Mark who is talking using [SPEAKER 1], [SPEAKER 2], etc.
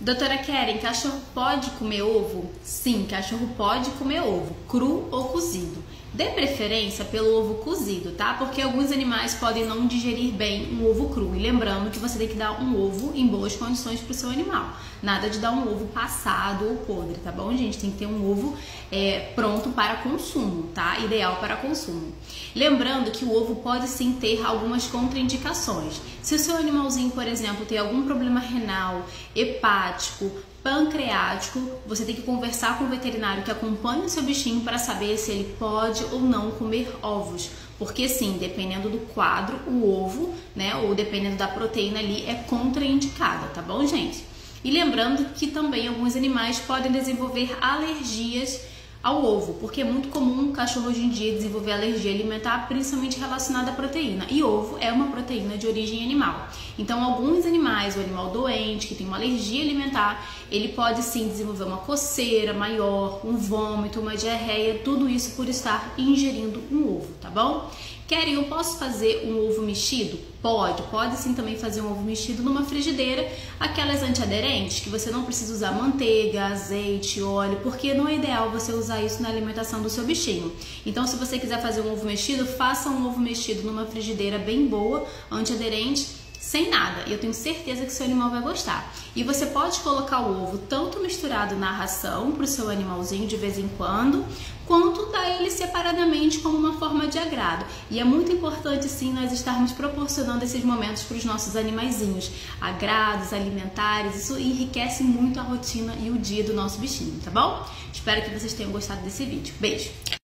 [SPEAKER 1] Doutora Keren, cachorro pode comer ovo? Sim, cachorro pode comer ovo, cru ou cozido. Dê preferência pelo ovo cozido, tá? Porque alguns animais podem não digerir bem um ovo cru. E lembrando que você tem que dar um ovo em boas condições para o seu animal. Nada de dar um ovo passado ou podre, tá bom, gente? Tem que ter um ovo pronto para consumo, tá? Ideal para consumo. Lembrando que o ovo pode sim ter algumas contraindicações. Se o seu animalzinho, por exemplo, tem algum problema renal, hepático, pancreático, você tem que conversar com o veterinário que acompanha o seu bichinho para saber se ele pode ou não comer ovos. Porque sim, dependendo do quadro, o ovo, né, ou dependendo da proteína ali, é contraindicada, tá bom, gente? E lembrando que também alguns animais podem desenvolver alergias ao ovo, porque é muito comum o cachorro hoje em dia desenvolver alergia alimentar, principalmente relacionada à proteína. E ovo é uma proteína de origem animal. Então, alguns animais, o animal doente, que tem uma alergia alimentar, ele pode sim desenvolver uma coceira maior, um vômito, uma diarreia, tudo isso por estar ingerindo um ovo, tá bom? Keren, eu posso fazer um ovo mexido? Pode sim também fazer um ovo mexido numa frigideira, aquelas antiaderentes que você não precisa usar manteiga, azeite, óleo, porque não é ideal você usar isso na alimentação do seu bichinho. Então, se você quiser fazer um ovo mexido, faça um ovo mexido numa frigideira bem boa, antiaderente, sem nada, e eu tenho certeza que seu animal vai gostar. E você pode colocar o ovo tanto misturado na ração para o seu animalzinho de vez em quando, quanto dar ele separadamente como uma forma de agrado. E é muito importante sim nós estarmos proporcionando esses momentos para os nossos animaizinhos, agrados alimentares, isso enriquece muito a rotina e o dia do nosso bichinho, tá bom? Espero que vocês tenham gostado desse vídeo. Beijo!